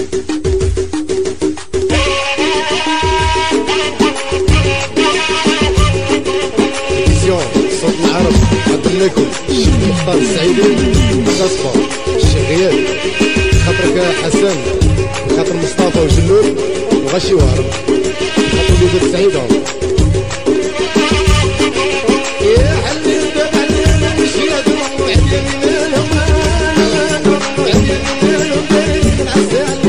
صوت العرب قدم لكم الشيخ مختار السعيدي الأصفر الشغيال خاطرك حسن وخاطر مصطفى وجلول وغشي وهرب خاطر وليدات سعيدة يا حلي الباب علينا نمشي هادو وعديني مالهم وعديني مالهم دايرين العسال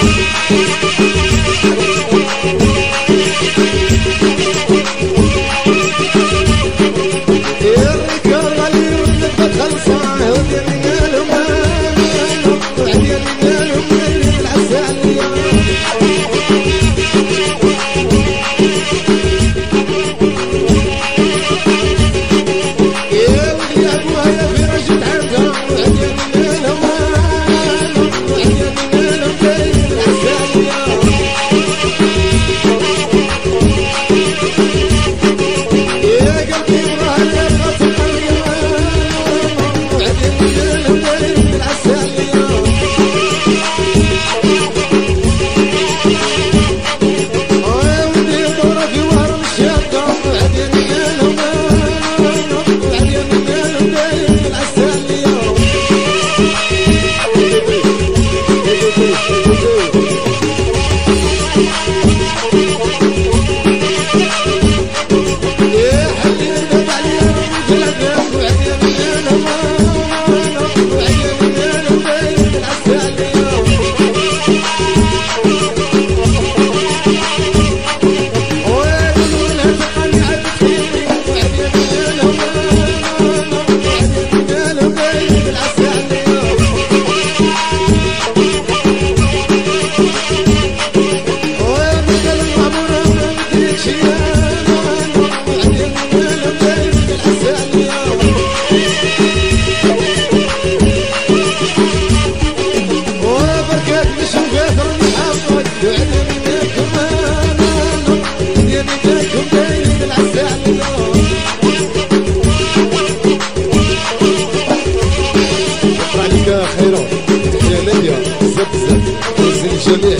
الجميع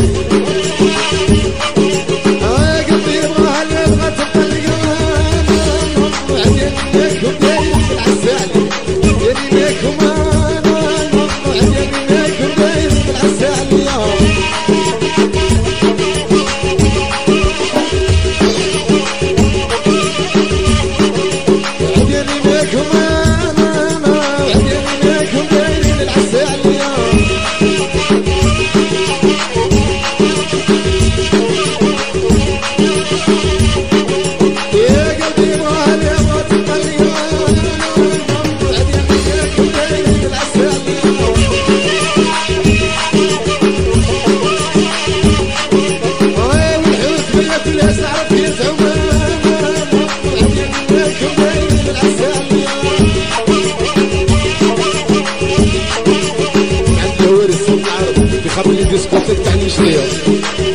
قلبي يبغى اللي يبغى تطلق وعدين بيكم داير بالعسالي يدي بيكم وعدين بيكم داير بالعسالي وعدين بيكم وعدين بيكم داير بالعسالي خاطر لي ديسكوتيك تاع المشليه